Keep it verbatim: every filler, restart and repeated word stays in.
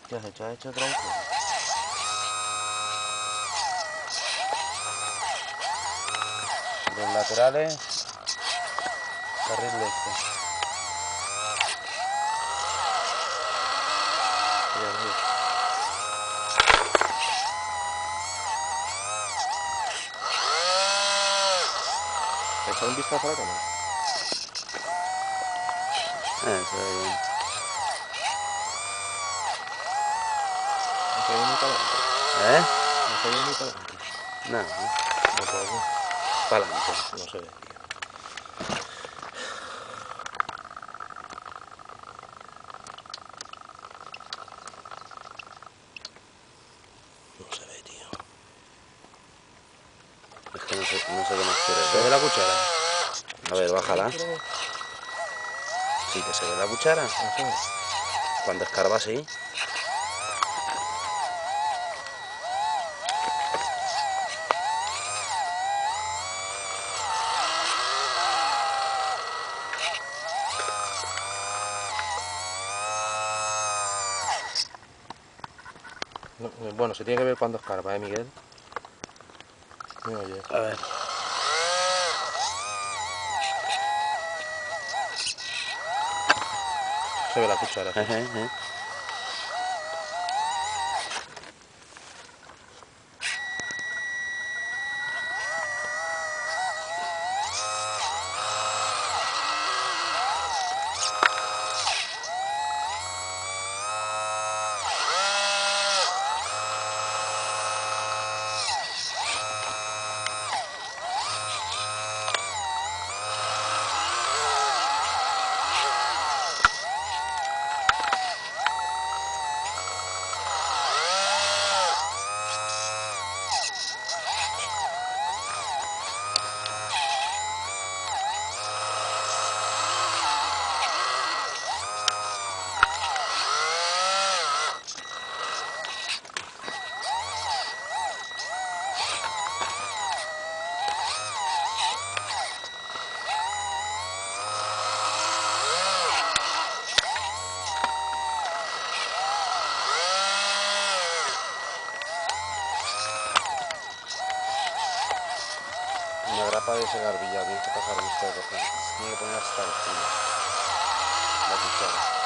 ¿Qué has hecho? ¿Has hecho tronco? Los laterales, carril este. Bien, bien. ¿Echa un vistazo a la cámara? Eh, se ve bien. No se ve muy para adelante. ¿Eh? No se ve muy para adelante. No, no. Tampoco. Para adelante. No se ve, tío. No se ve, tío. Es que no sé, no sé qué más quieres ¿Se ve ver. la cuchara? A ver, bájala. ¿Se ve? Sí que se ve la cuchara. No se ve. Cuando escarba, sí. No, bueno, se tiene que ver cuando escarba, ¿eh, Miguel? ¿Me oyes? A ver. Se ve la cuchara, sí. Eh, eh, eh. Una grapa de ese garbillado, tienes que pasar visto de coger. Tiene que poner hasta el culo la cuchara.